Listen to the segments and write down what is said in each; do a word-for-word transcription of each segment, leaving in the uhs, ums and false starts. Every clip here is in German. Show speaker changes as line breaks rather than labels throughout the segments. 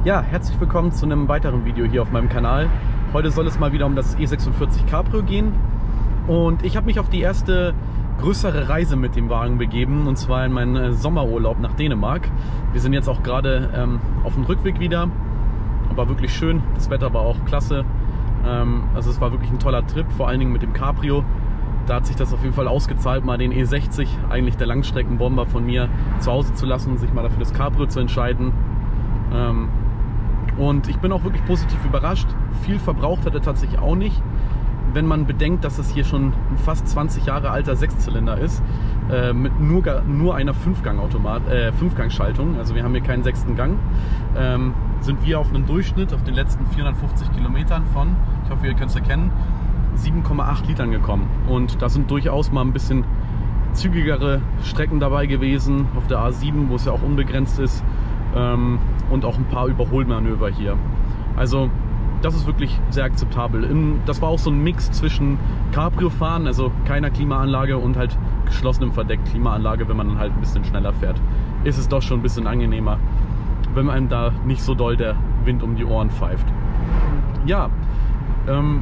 Ja, herzlich willkommen zu einem weiteren Video hier auf meinem Kanal. Heute soll es mal wieder um das E sechsundvierzig Cabrio gehen. Und ich habe mich auf die erste größere Reise mit dem Wagen begeben, und zwar in meinen Sommerurlaub nach Dänemark. Wir sind jetzt auch gerade ähm, auf dem Rückweg wieder. War wirklich schön, das Wetter war auch klasse. Ähm, also es war wirklich ein toller Trip, vor allen Dingen mit dem Cabrio. Da hat sich das auf jeden Fall ausgezahlt, mal den E sechzig, eigentlich der Langstreckenbomber von mir, zu Hause zu lassen, sich mal dafür das Cabrio zu entscheiden. Ähm, und ich bin auch wirklich positiv überrascht. Viel verbraucht hat er tatsächlich auch nicht, wenn man bedenkt, dass es hier schon ein fast zwanzig Jahre alter Sechszylinder ist, äh, mit nur, nur einer Fünfgang-Automat, äh, Fünfgang-Schaltung. Also wir haben hier keinen sechsten Gang. Ähm, sind wir auf einem Durchschnitt auf den letzten vierhundertfünfzig Kilometern von, ich hoffe, ihr könnt es erkennen, sieben Komma acht Litern gekommen. Und da sind durchaus mal ein bisschen zügigere Strecken dabei gewesen, auf der A sieben, wo es ja auch unbegrenzt ist, ähm, und auch ein paar Überholmanöver hier. Also das ist wirklich sehr akzeptabel. Das war auch so ein Mix zwischen Cabrio-Fahren, also keiner Klimaanlage, und halt geschlossenem Verdeck Klimaanlage, wenn man dann halt ein bisschen schneller fährt. Ist es doch schon ein bisschen angenehmer, wenn einem da nicht so doll der Wind um die Ohren pfeift. Ja, ähm,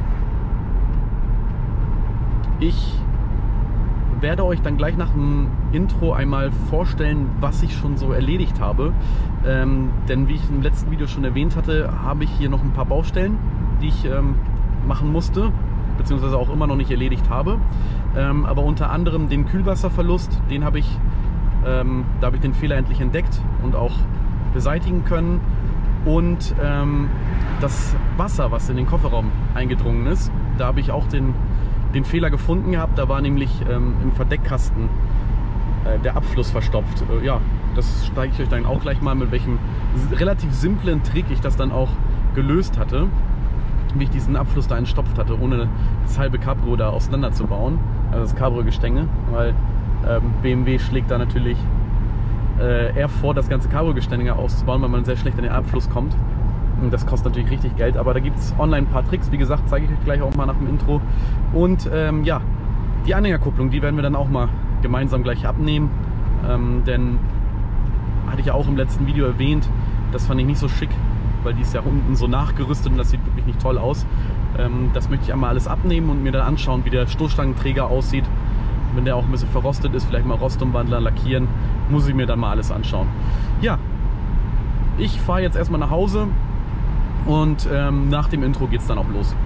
ich werde euch dann gleich nach dem Intro einmal vorstellen, was ich schon so erledigt habe. Ähm, denn wie ich im letzten Video schon erwähnt hatte, habe ich hier noch ein paar Baustellen, die ich ähm, machen musste, beziehungsweise auch immer noch nicht erledigt habe. Ähm, aber unter anderem den Kühlwasserverlust, den habe ich, ähm, da habe ich den Fehler endlich entdeckt und auch beseitigen können. Und ähm, das Wasser, was in den Kofferraum eingedrungen ist, da habe ich auch den den Fehler gefunden gehabt. Da war nämlich ähm, im Verdeckkasten äh, der Abfluss verstopft. Äh, ja, das zeige ich euch dann auch gleich mal, mit welchem relativ simplen Trick ich das dann auch gelöst hatte, wie ich diesen Abfluss da entstopft hatte, ohne das halbe Cabrio da auseinanderzubauen, also das Cabrio-Gestänge, weil ähm, B M W schlägt da natürlich äh, eher vor, das ganze Cabrio-Gestänge auszubauen, weil man sehr schlecht an den Abfluss kommt. Und das kostet natürlich richtig Geld, aber da gibt es online ein paar Tricks. Wie gesagt, zeige ich euch gleich auch mal nach dem Intro. Und ähm, ja, die Anhängerkupplung, die werden wir dann auch mal gemeinsam gleich abnehmen. Ähm, denn, hatte ich ja auch im letzten Video erwähnt, das fand ich nicht so schick, weil die ist ja unten so nachgerüstet und das sieht wirklich nicht toll aus. Ähm, das möchte ich einmal alles abnehmen und mir dann anschauen, wie der Stoßstangenträger aussieht. Wenn der auch ein bisschen verrostet ist, vielleicht mal Rostumwandler lackieren, muss ich mir dann mal alles anschauen. Ja, ich fahre jetzt erstmal nach Hause. Und ähm, nach dem Intro geht es dann auch los.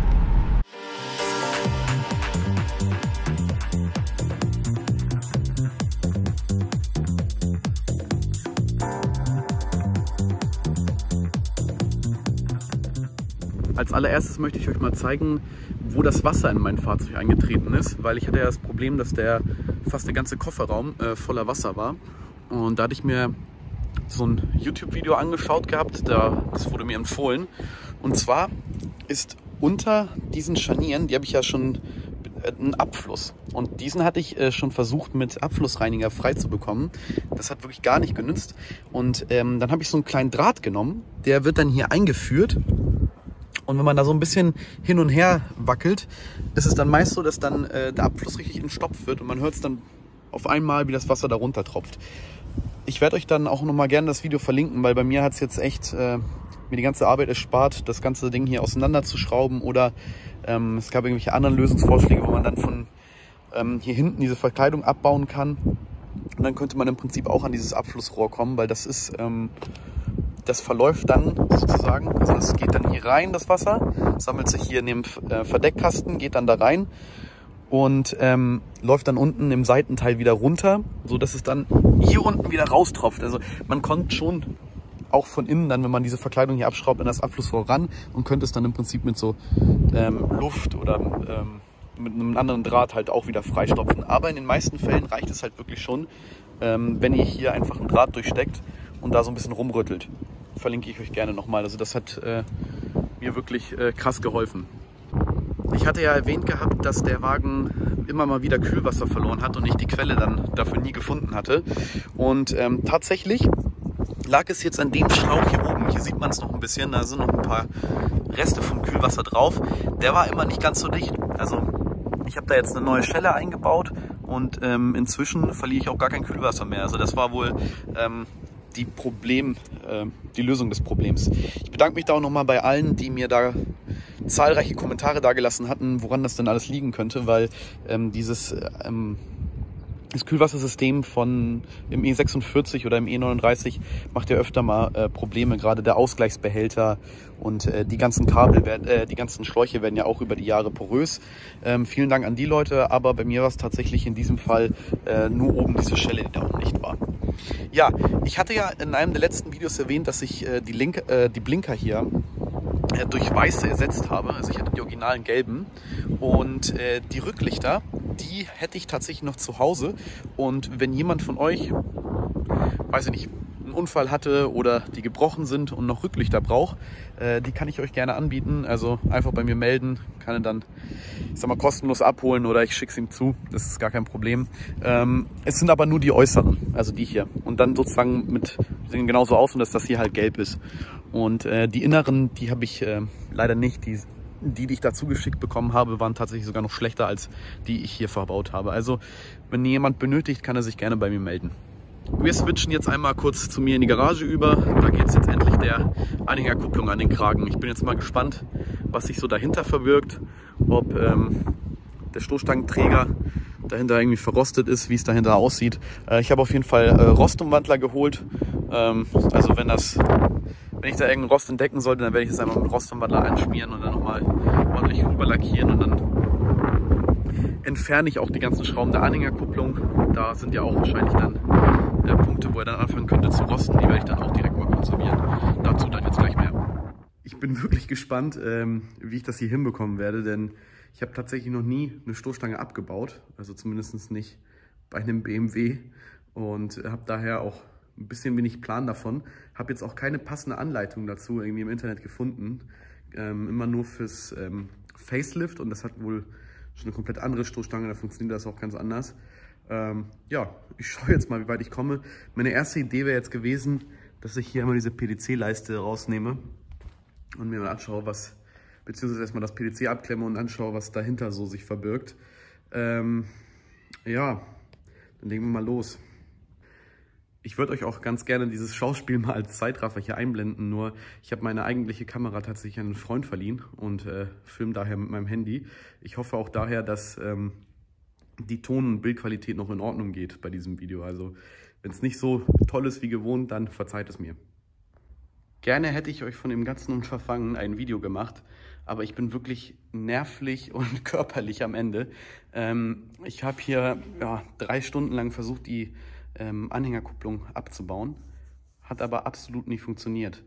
Als allererstes möchte ich euch mal zeigen, wo das Wasser in mein Fahrzeug eingetreten ist, weil ich hatte ja das Problem, dass der fast der ganze Kofferraum äh, voller Wasser war. Und da hatte ich mir so ein YouTube-Video angeschaut gehabt, da, das wurde mir empfohlen. Und zwar ist unter diesen Scharnieren, die habe ich ja schon, äh, einen Abfluss. Und diesen hatte ich äh, schon versucht mit Abflussreiniger frei zu bekommen. Das hat wirklich gar nicht genützt. Und ähm, dann habe ich so einen kleinen Draht genommen, der wird dann hier eingeführt. Und wenn man da so ein bisschen hin und her wackelt, ist es dann meist so, dass dann äh, der Abfluss richtig entstopft wird und man hört es dann auf einmal, wie das Wasser da runter tropft. Ich werde euch dann auch noch mal gerne das Video verlinken, weil bei mir hat es jetzt echt äh, mir die ganze Arbeit erspart, das ganze Ding hier auseinanderzuschrauben, oder ähm, es gab irgendwelche anderen Lösungsvorschläge, wo man dann von ähm, hier hinten diese Verkleidung abbauen kann. Und dann könnte man im Prinzip auch an dieses Abflussrohr kommen, weil das ist, ähm, das verläuft dann sozusagen, also es geht dann hier rein, das Wasser, sammelt sich hier in dem äh, Verdeckkasten, geht dann da rein und ähm, läuft dann unten im Seitenteil wieder runter, so dass es dann hier unten wieder raustropft. Also man kommt schon auch von innen dann, wenn man diese Verkleidung hier abschraubt, in das Abflussrohr ran und könnte es dann im Prinzip mit so ähm, Luft oder ähm, mit einem anderen Draht halt auch wieder freistopfen. Aber in den meisten Fällen reicht es halt wirklich schon, ähm, wenn ihr hier einfach einen Draht durchsteckt und da so ein bisschen rumrüttelt. Verlinke ich euch gerne nochmal. Also das hat äh, mir wirklich äh, krass geholfen. Ich hatte ja erwähnt gehabt, dass der Wagen immer mal wieder Kühlwasser verloren hat und ich die Quelle dann dafür nie gefunden hatte. Und ähm, tatsächlich lag es jetzt an dem Schlauch hier oben. Hier sieht man es noch ein bisschen, da sind noch ein paar Reste von Kühlwasser drauf. Der war immer nicht ganz so dicht. Also ich habe da jetzt eine neue Schelle eingebaut und ähm, inzwischen verliere ich auch gar kein Kühlwasser mehr. Also das war wohl ähm, die Problem, äh, die Lösung des Problems. Ich bedanke mich da auch nochmal bei allen, die mir da zahlreiche Kommentare dagelassen hatten, woran das denn alles liegen könnte, weil ähm, dieses ähm, das Kühlwassersystem von im E sechsundvierzig oder im E neununddreißig macht ja öfter mal äh, Probleme, gerade der Ausgleichsbehälter und äh, die ganzen Kabel, werden, äh, die ganzen Schläuche werden ja auch über die Jahre porös. Ähm, vielen Dank an die Leute, aber bei mir war es tatsächlich in diesem Fall äh, nur oben diese Schelle, die da undicht war. Ja, ich hatte ja in einem der letzten Videos erwähnt, dass ich äh, die, Link, äh, die Blinker hier äh, durch weiße ersetzt habe. Also ich hatte die originalen gelben und äh, die Rücklichter, die hätte ich tatsächlich noch zu Hause. Und wenn jemand von euch, weiß ich nicht, einen Unfall hatte oder die gebrochen sind und noch Rücklichter braucht, äh, die kann ich euch gerne anbieten. Also einfach bei mir melden, kann er dann, ich sag mal, kostenlos abholen oder ich schicke es ihm zu. Das ist gar kein Problem. Ähm, es sind aber nur die äußeren, also die hier. Und dann sozusagen mit, die sehen genauso aus und dass das hier halt gelb ist. Und äh, die inneren, die habe ich äh, leider nicht. Die Die, die ich dazu geschickt bekommen habe, waren tatsächlich sogar noch schlechter als die ich hier verbaut habe. Also, wenn jemand benötigt, kann er sich gerne bei mir melden. Wir switchen jetzt einmal kurz zu mir in die Garage über. Da geht es jetzt endlich der Anhängerkupplung an den Kragen. Ich bin jetzt mal gespannt, was sich so dahinter verbirgt. Ob ähm, der Stoßstangenträger dahinter irgendwie verrostet ist, wie es dahinter aussieht. Äh, ich habe auf jeden Fall äh, Rostumwandler geholt. Ähm, also wenn das... Wenn ich da irgendeinen Rost entdecken sollte, dann werde ich das einfach mit Rostumwandler einschmieren und dann nochmal ordentlich rüber lackieren und dann entferne ich auch die ganzen Schrauben der Anhängerkupplung. Da sind ja auch wahrscheinlich dann äh, Punkte, wo er dann anfangen könnte zu rosten. Die werde ich dann auch direkt mal konservieren. Dazu dann jetzt gleich mehr. Ich bin wirklich gespannt, ähm, wie ich das hier hinbekommen werde, denn ich habe tatsächlich noch nie eine Stoßstange abgebaut. Also zumindest nicht bei einem B M W und habe daher auch ein bisschen wenig Plan davon. Habe jetzt auch keine passende Anleitung dazu irgendwie im Internet gefunden. Ähm, immer nur fürs ähm, Facelift und das hat wohl schon eine komplett andere Stoßstange, da funktioniert das auch ganz anders. Ähm, ja, ich schaue jetzt mal, wie weit ich komme. Meine erste Idee wäre jetzt gewesen, dass ich hier einmal diese P D C-Leiste rausnehme und mir mal anschaue, was, beziehungsweise erstmal das P D C abklemme und anschaue, was dahinter so sich verbirgt. Ähm, ja, dann legen wir mal los. Ich würde euch auch ganz gerne dieses Schauspiel mal als Zeitraffer hier einblenden, nur ich habe meine eigentliche Kamera tatsächlich an einen Freund verliehen und äh, filme daher mit meinem Handy. Ich hoffe auch daher, dass ähm, die Ton- und Bildqualität noch in Ordnung geht bei diesem Video. Also wenn es nicht so toll ist wie gewohnt, dann verzeiht es mir. Gerne hätte ich euch von dem ganzen Unterfangen ein Video gemacht, aber ich bin wirklich nervlich und körperlich am Ende. Ähm, ich habe hier ja, drei Stunden lang versucht, die Ähm, Anhängerkupplung abzubauen, hat aber absolut nicht funktioniert.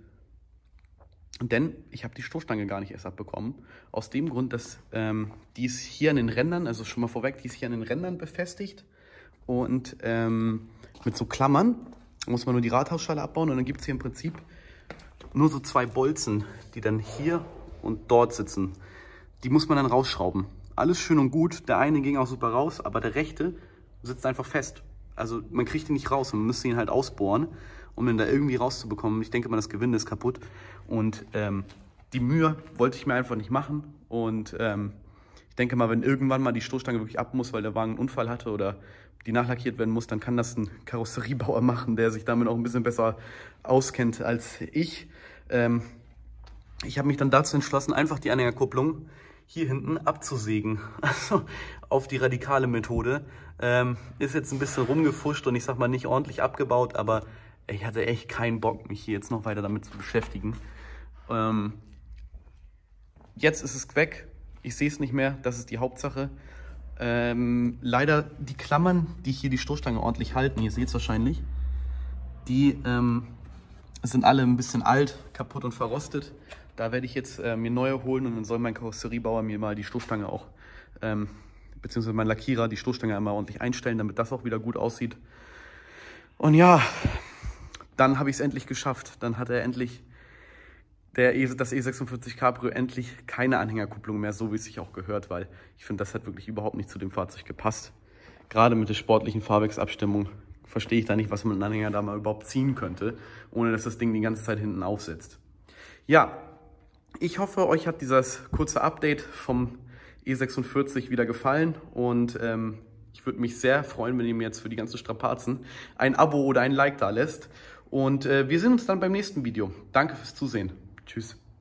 Denn ich habe die Stoßstange gar nicht erst abbekommen, aus dem Grund, dass ähm, die ist hier an den Rändern, also schon mal vorweg, die ist hier an den Rändern befestigt und ähm, mit so Klammern muss man nur die Rathausschale abbauen und dann gibt es hier im Prinzip nur so zwei Bolzen, die dann hier und dort sitzen. Die muss man dann rausschrauben. Alles schön und gut, der eine ging auch super raus, aber der rechte sitzt einfach fest. Also man kriegt ihn nicht raus und man müsste ihn halt ausbohren, um ihn da irgendwie rauszubekommen. Ich denke mal, das Gewinde ist kaputt und ähm, die Mühe wollte ich mir einfach nicht machen. Und ähm, ich denke mal, wenn irgendwann mal die Stoßstange wirklich ab muss, weil der Wagen einen Unfall hatte oder die nachlackiert werden muss, dann kann das ein Karosseriebauer machen, der sich damit auch ein bisschen besser auskennt als ich. Ähm, ich habe mich dann dazu entschlossen, einfach die Anhängerkupplung hier hinten abzusägen, also auf die radikale Methode. Ähm, ist jetzt ein bisschen rumgefuscht und ich sag mal nicht ordentlich abgebaut, aber ich hatte echt keinen Bock, mich hier jetzt noch weiter damit zu beschäftigen. Ähm, jetzt ist es weg, ich sehe es nicht mehr, das ist die Hauptsache. Ähm, leider die Klammern, die hier die Stoßstange ordentlich halten, ihr seht es wahrscheinlich, die ähm, sind alle ein bisschen alt, kaputt und verrostet. Da werde ich jetzt äh, mir neue holen und dann soll mein Karosseriebauer mir mal die Stoßstange auch, ähm, beziehungsweise mein Lackierer die Stoßstange einmal ordentlich einstellen, damit das auch wieder gut aussieht. Und ja, dann habe ich es endlich geschafft. Dann hat er endlich, der e, das E sechsundvierzig Cabrio, endlich keine Anhängerkupplung mehr, so wie es sich auch gehört, weil ich finde, das hat wirklich überhaupt nicht zu dem Fahrzeug gepasst. Gerade mit der sportlichen Fahrwerksabstimmung verstehe ich da nicht, was man einen Anhänger da mal überhaupt ziehen könnte, ohne dass das Ding die ganze Zeit hinten aufsetzt. Ja, ich hoffe, euch hat dieses kurze Update vom E sechsundvierzig wieder gefallen und ähm, ich würde mich sehr freuen, wenn ihr mir jetzt für die ganzen Strapazen ein Abo oder ein Like da lässt. Und äh, wir sehen uns dann beim nächsten Video. Danke fürs Zusehen. Tschüss.